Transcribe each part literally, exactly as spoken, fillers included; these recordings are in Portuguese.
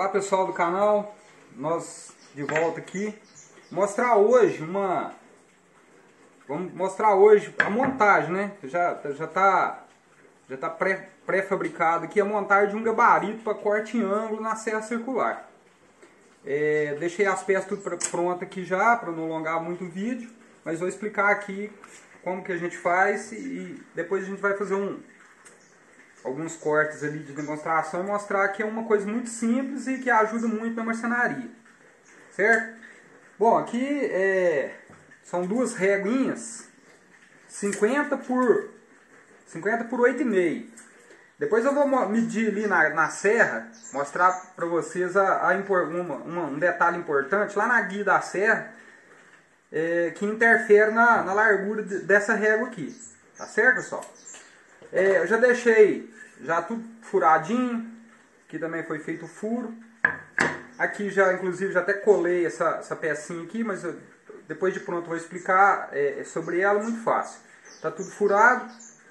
pessoal do canal, nós de volta aqui. Mostrar hoje uma... Vamos mostrar hoje a montagem, né? Já já tá, já tá pré, pré-fabricado aqui a montagem de um gabarito para corte em ângulo na serra circular. É, deixei as peças tudo prontas aqui já, para não alongar muito o vídeo. Mas vou explicar aqui como que a gente faz e depois a gente vai fazer um... alguns cortes ali de demonstração e mostrar que é uma coisa muito simples e que ajuda muito na marcenaria, certo? Bom, aqui é, são duas réguinhas cinquenta por oito e meio. Depois eu vou medir ali na, na serra, mostrar para vocês a, a uma, uma, um detalhe importante lá na guia da serra é, que interfere na, na largura de, dessa régua aqui, tá certo, pessoal? É, eu já deixei já tudo furadinho. Aqui também foi feito o furo. Aqui já, inclusive, já até colei essa, essa pecinha aqui, mas eu, depois de pronto vou explicar é, sobre ela, muito fácil. Tá tudo furado.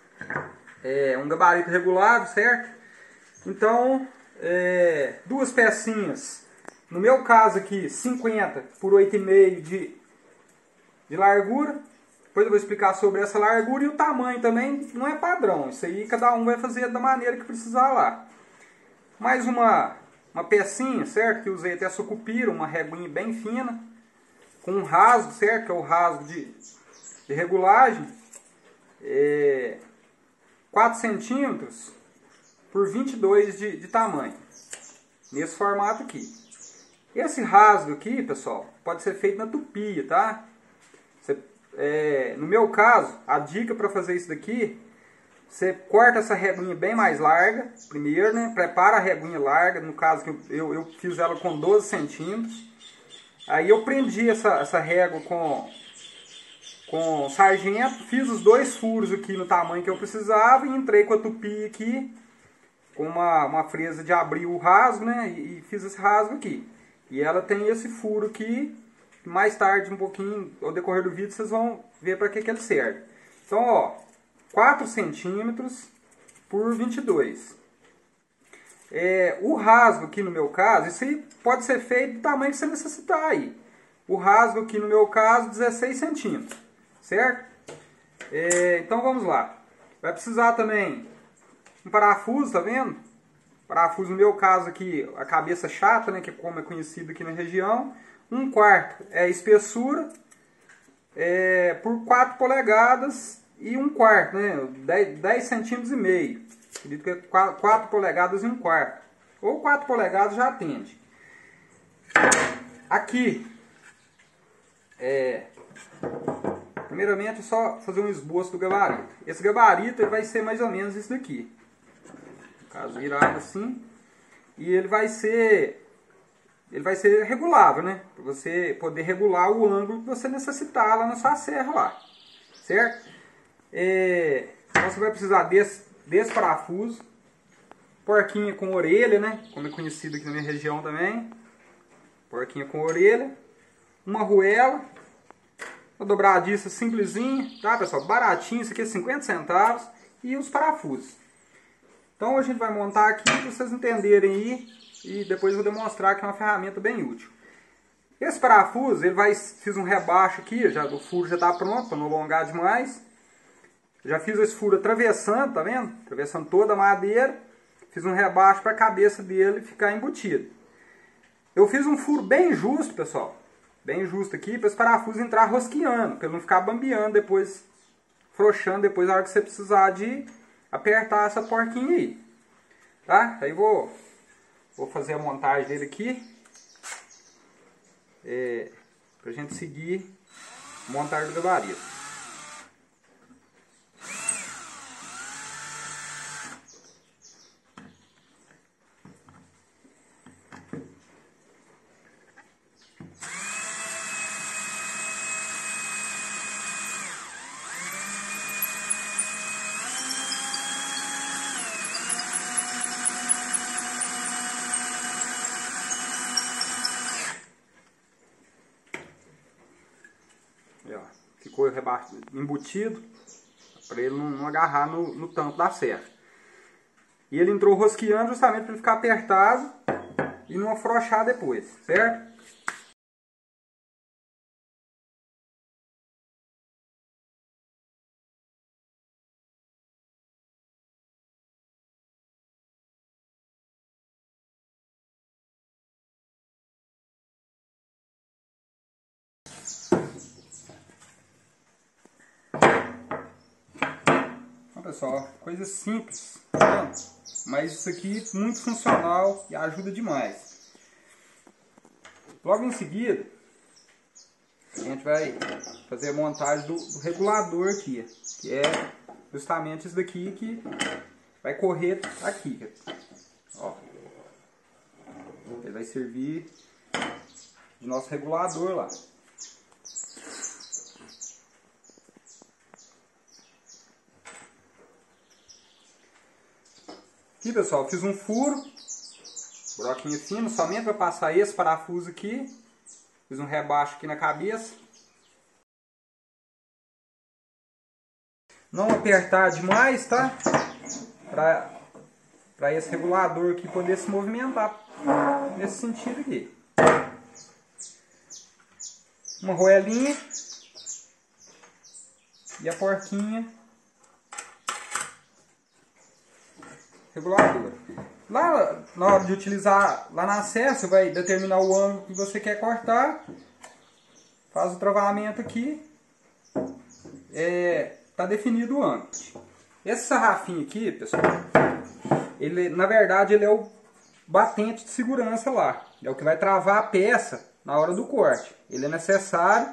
É um gabarito regulável, certo? Então, é, duas pecinhas. No meu caso aqui, cinquenta por oito e meio de, de largura. Depois eu vou explicar sobre essa largura e o tamanho também não é padrão. Isso aí cada um vai fazer da maneira que precisar lá. Mais uma, uma pecinha, certo? Que eu usei até sucupira, uma reguinha bem fina. Com um rasgo, certo? Que é o rasgo de, de regulagem. É, quatro centímetros por vinte e dois de, de tamanho. Nesse formato aqui. Esse rasgo aqui, pessoal, pode ser feito na tupia, tá? Você É, no meu caso, a dica para fazer isso daqui, você corta essa reguinha bem mais larga, primeiro, né? Prepara a reguinha larga, no caso que eu, eu, eu fiz ela com doze centímetros. Aí eu prendi essa, essa régua com, com sargento, fiz os dois furos aqui no tamanho que eu precisava e entrei com a tupi aqui, com uma, uma fresa de abrir o rasgo, né? E, e fiz esse rasgo aqui. E ela tem esse furo aqui. Mais tarde, um pouquinho, ao decorrer do vídeo, vocês vão ver para que, que ele serve. Então, ó, quatro centímetros por vinte e dois. É, o rasgo aqui no meu caso, isso aí pode ser feito do tamanho que você necessitar aí. O rasgo aqui no meu caso, dezesseis centímetros, certo? É, então vamos lá. Vai precisar também um parafuso, tá vendo? Parafuso no meu caso aqui, a cabeça chata, né, que como é conhecido aqui na região. Um quarto é a espessura é, por quatro polegadas e um quarto, né? dez centímetros e meio. Acredito que é quatro polegadas e um quarto. Ou quatro polegadas já atende. Aqui, é, primeiramente é só fazer um esboço do gabarito. Esse gabarito ele vai ser mais ou menos isso daqui. No caso, virado assim. E ele vai ser... Ele vai ser regulável, né? Para você poder regular o ângulo que você necessitar lá na sua serra lá. Certo? É, então você vai precisar desse, desse parafuso. Porquinha com orelha, né? Como é conhecido aqui na minha região também. Porquinha com orelha. Uma arruela. Uma dobradiça simplesinha. Tá, pessoal? Baratinho. Isso aqui é cinquenta centavos. E os parafusos. Então a gente vai montar aqui para vocês entenderem aí. E depois eu vou demonstrar que é uma ferramenta bem útil. Esse parafuso, ele vai, fiz um rebaixo aqui, já, o furo já está pronto, para não alongar demais. Já fiz esse furo atravessando, tá vendo? Atravessando toda a madeira. Fiz um rebaixo para a cabeça dele ficar embutido. Eu fiz um furo bem justo, pessoal. Bem justo aqui, para esse parafuso entrar rosqueando, para ele não ficar bambeando depois, frouxando depois na hora que você precisar de apertar essa porquinha aí. Tá? Aí vou... Vou fazer a montagem dele aqui, é, para a gente seguir a montagem do gabarito. Ficou embutido para ele não, não agarrar no, no tampo da serra. E ele entrou rosqueando justamente para ele ficar apertado e não afrouxar depois, certo? Então, pessoal, coisa simples, tá vendo? Mas isso aqui é muito funcional e ajuda demais. Logo em seguida, a gente vai fazer a montagem do, do regulador aqui, que é justamente isso daqui que vai correr aqui. Ó. Ele vai servir de nosso regulador lá. Aqui, pessoal, fiz um furo, buraquinho fino, somente para passar esse parafuso aqui. Fiz um rebaixo aqui na cabeça. Não apertar demais, tá? Para para esse regulador aqui poder se movimentar nesse sentido aqui. Uma roelinha e a porquinha regulador. Lá na hora de utilizar, lá na serra, você vai determinar o ângulo que você quer cortar, faz o travamento aqui, é, tá definido o ângulo. Esse sarrafinho aqui, pessoal, ele, na verdade, ele é o batente de segurança lá, é o que vai travar a peça na hora do corte. Ele é necessário,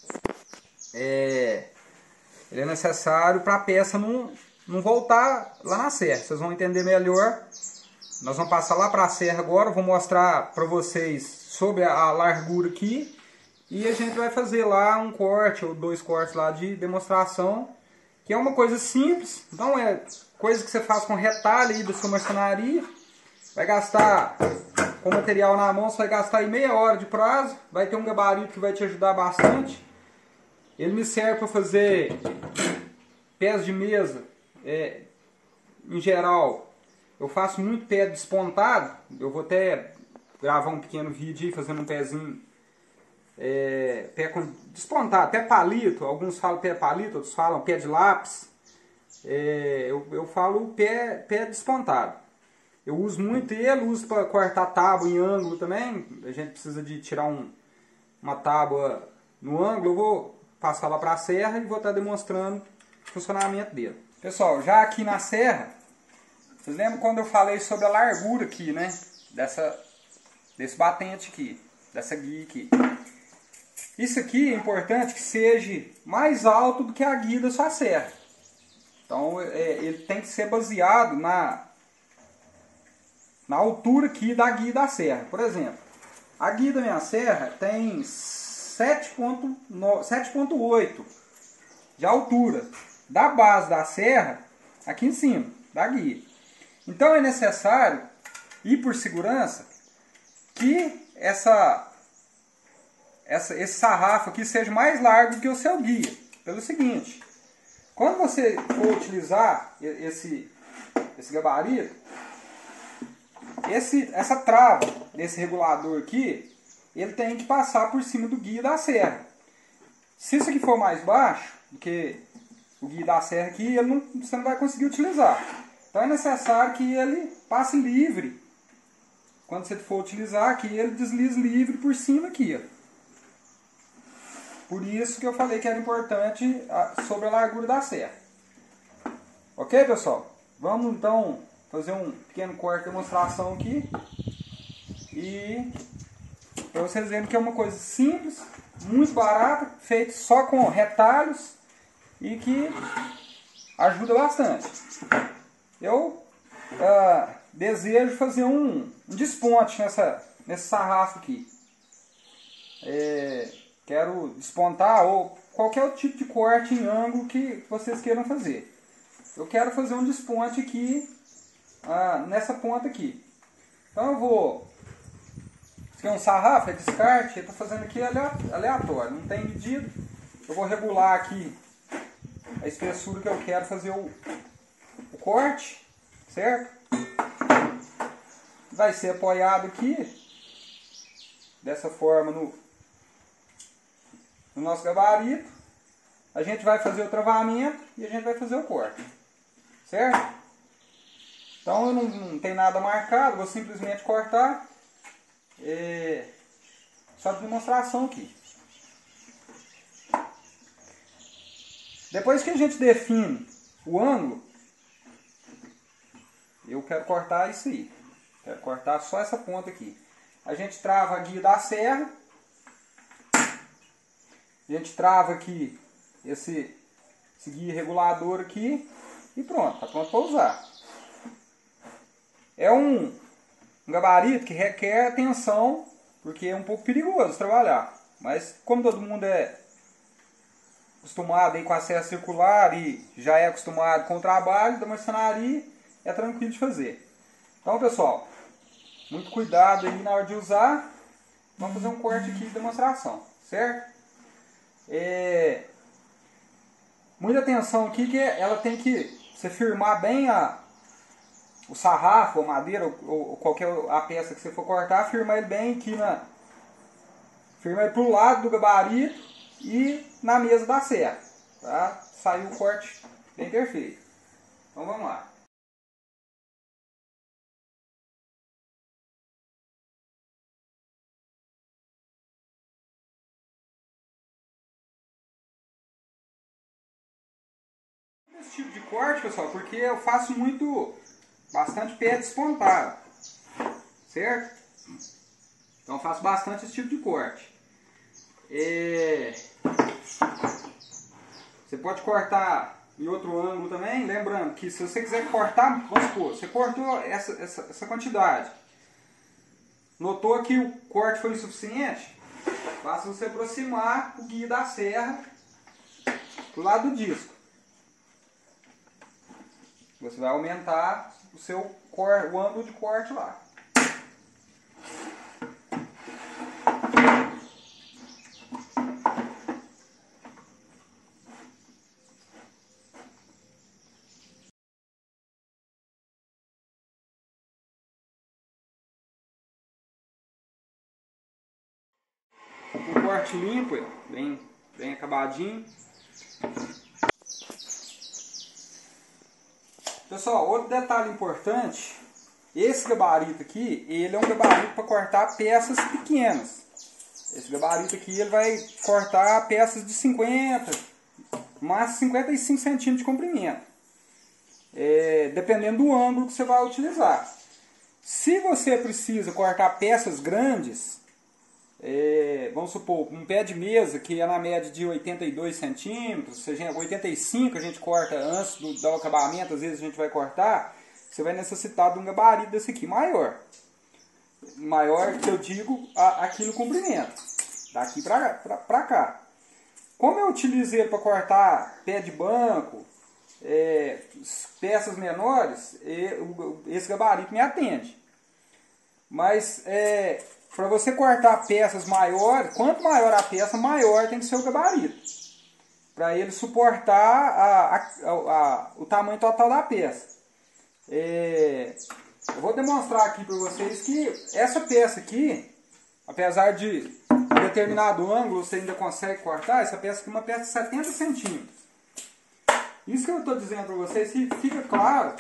é, ele é necessário para a peça não não voltar lá na serra. Vocês vão entender melhor. Nós vamos passar lá para a serra agora. Eu vou mostrar para vocês sobre a largura aqui. E a gente vai fazer lá um corte ou dois cortes lá de demonstração. Que é uma coisa simples. Não é coisa que você faz com retalho aí da sua marcenaria. Vai gastar, com material na mão, você vai gastar aí meia hora de prazo. Vai ter um gabarito que vai te ajudar bastante. Ele me serve para fazer pés de mesa. É, em geral, eu faço muito pé despontado. Eu vou até gravar um pequeno vídeo aí fazendo um pezinho é, pé com despontado, pé palito. Alguns falam pé palito, outros falam pé de lápis. É, eu, eu falo pé, pé despontado. Eu uso muito ele, uso para cortar tábua em ângulo também. A gente precisa de tirar um, uma tábua no ângulo. Eu vou passar lá para a serra e vou estar demonstrando o funcionamento dele. Pessoal, já aqui na serra, vocês lembram quando eu falei sobre a largura aqui, né? Dessa, desse batente aqui, dessa guia aqui. Isso aqui é importante que seja mais alto do que a guia da sua serra. Então, é, ele tem que ser baseado na, na altura aqui da guia da serra. Por exemplo, a guia da minha serra tem sete ponto oito de altura da base da serra aqui em cima, da guia. Então é necessário, e por segurança, que essa, essa, esse sarrafo aqui seja mais largo que o seu guia. Pelo seguinte, quando você for utilizar esse, esse gabarito, esse, essa trava desse regulador aqui, ele tem que passar por cima do guia da serra. Se isso aqui for mais baixo do que o guia da serra aqui, ele não, você não vai conseguir utilizar. Então é necessário que ele passe livre. Quando você for utilizar aqui, ele deslize livre por cima aqui. Ó. Por isso que eu falei que era importante sobre a largura da serra. Ok, pessoal? Vamos então fazer um pequeno corte de demonstração aqui. E para vocês verem que é uma coisa simples, muito barata, feito só com retalhos. E que ajuda bastante. Eu uh, desejo fazer um, um desponte nessa, nesse sarrafo aqui. É, quero despontar ou qualquer outro tipo de corte em ângulo que vocês queiram fazer. Eu quero fazer um desponte aqui uh, nessa ponta aqui. Então eu vou... Isso aqui é um sarrafo, é descarte. Eu estou fazendo aqui aleatório, não tem medida. Eu vou regular aqui a espessura que eu quero fazer o, o corte, certo? vai ser apoiado aqui, dessa forma, no, no nosso gabarito. A gente vai fazer o travamento e a gente vai fazer o corte, certo? Então eu não, não tenho nada marcado, vou simplesmente cortar, é, só de demonstração aqui. Depois que a gente define o ângulo, eu quero cortar isso aí. Quero cortar só essa ponta aqui. A gente trava a guia da serra. A gente trava aqui esse, esse guia regulador aqui. E pronto, está pronto para usar. É um, um gabarito que requer atenção, porque é um pouco perigoso trabalhar. Mas como todo mundo é acostumado aí com a serra circular e já é acostumado com o trabalho da marcenaria, é tranquilo de fazer. Então, pessoal, muito cuidado aí na hora de usar. Vamos fazer um corte aqui de demonstração, certo? É, muita atenção aqui que ela tem que você firmar bem a, o sarrafo, a madeira ou, ou qualquer a peça que você for cortar, firmar ele bem aqui na, firmar ele pro lado do gabarito e na mesa da serra, tá? Saiu o corte bem perfeito. Então vamos lá. Esse tipo de corte, pessoal, porque eu faço muito, bastante pé despontado, certo? Então eu faço bastante esse tipo de corte. É... Você pode cortar em outro ângulo também, lembrando que se você quiser cortar, vamos supor, você cortou essa, essa, essa quantidade, notou que o corte foi insuficiente, basta você aproximar o guia da serra do lado do disco. Você vai aumentar o seu cor, o ângulo de corte lá. Um corte limpo, bem, bem acabadinho. Pessoal, outro detalhe importante, esse gabarito aqui, ele é um gabarito para cortar peças pequenas. Esse gabarito aqui ele vai cortar peças de cinquenta, mas cinquenta e cinco centímetros de comprimento, é, dependendo do ângulo que você vai utilizar. Se você precisa cortar peças grandes, é, vamos supor, um pé de mesa que é na média de oitenta e dois centímetros, seja, oitenta e cinco a gente corta antes do, do acabamento, às vezes a gente vai cortar, você vai necessitar de um gabarito desse aqui, maior. Maior que eu digo a, aqui no comprimento, daqui pra, pra, pra cá. Como eu utilizei ele para cortar pé de banco, é, peças menores, é, esse gabarito me atende. Mas é, para você cortar peças maiores, quanto maior a peça, maior tem que ser o gabarito, para ele suportar a, a, a, o tamanho total da peça. É, eu vou demonstrar aqui para vocês que essa peça aqui, apesar de determinado ângulo você ainda consegue cortar, essa peça aqui é uma peça de setenta centímetros. Isso que eu estou dizendo para vocês, se fica claro,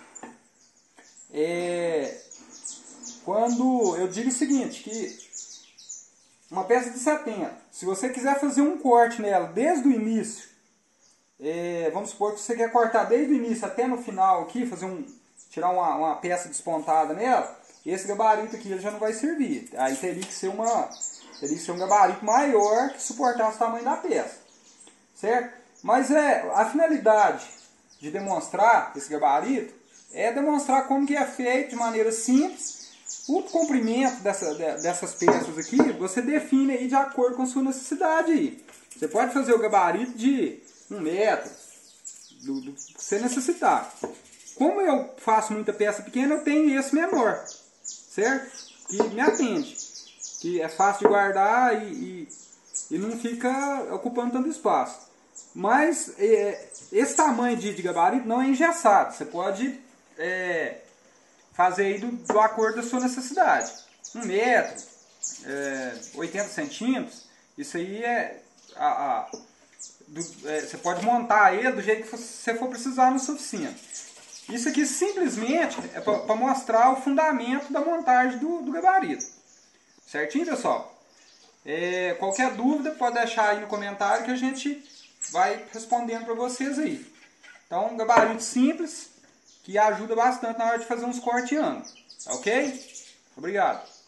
é, quando eu digo o seguinte, que uma peça de setenta, se você quiser fazer um corte nela desde o início, é, vamos supor que você quer cortar desde o início até no final aqui, fazer um, tirar uma, uma peça despontada nela, esse gabarito aqui ele já não vai servir. Aí teria que ser, uma, teria que ser um gabarito maior que suportasse o tamanho da peça, certo? Mas é, a finalidade de demonstrar esse gabarito é demonstrar como que é feito de maneira simples. O comprimento dessa, dessas peças aqui, você define aí de acordo com a sua necessidade. Aí. Você pode fazer o gabarito de um metro, do, do que você necessitar. Como eu faço muita peça pequena, eu tenho esse menor, certo? Que me atende, que é fácil de guardar e, e, e não fica ocupando tanto espaço. Mas é, esse tamanho de, de gabarito não é engessado. Você pode é, fazer aí do, do acordo da sua necessidade. Um metro, é, oitenta centímetros, isso aí é, a, a, do, é... Você pode montar ele do jeito que você for precisar na sua oficina. Isso aqui simplesmente é para mostrar o fundamento da montagem do, do gabarito. Certinho, pessoal? É, qualquer dúvida pode deixar aí no comentário que a gente vai respondendo para vocês aí. Então, um gabarito simples que ajuda bastante na hora de fazer uns cortes em ângulo. Ok? Obrigado.